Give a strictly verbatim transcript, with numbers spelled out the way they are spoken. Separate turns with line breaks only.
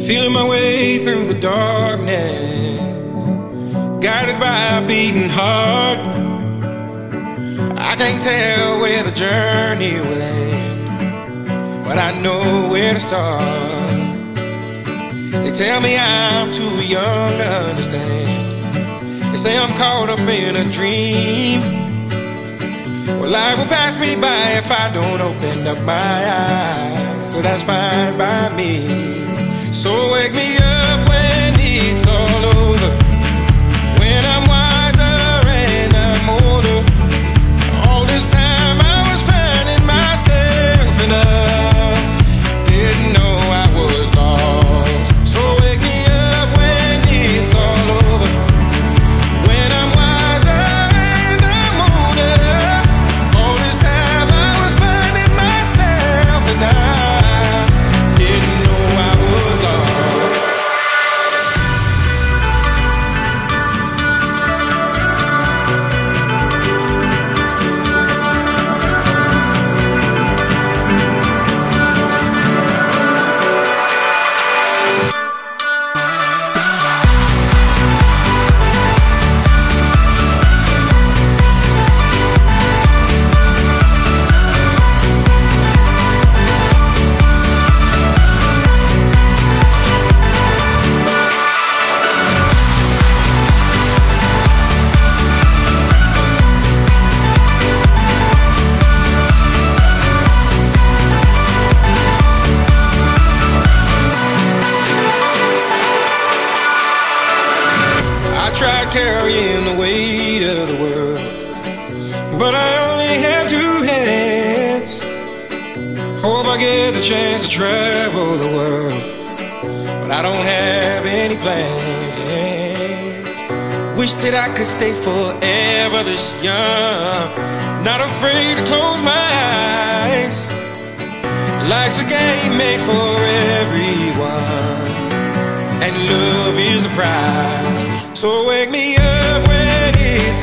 Feeling my way through the darkness, guided by a beating heart. I can't tell where the journey will end, but I know where to start. They tell me I'm too young to understand. They say I'm caught up in a dream. Well, life will pass me by if I don't open up my eyes, so that's fine by me. So wake me up when it's all over, when I'm wiser and I'm older. All this time I was finding myself and I didn't know I was lost. So wake me up when it's all over, when I'm wiser and I'm older. All this time I was finding myself and I didn't know I was lost. Tried carrying the weight of the world, but I only have two hands. Hope I get the chance to travel the world, but I don't have any plans. Wish that I could stay forever this young, not afraid to close my eyes. Life's a game made for everyone, and love is the prize. So wake me up when it's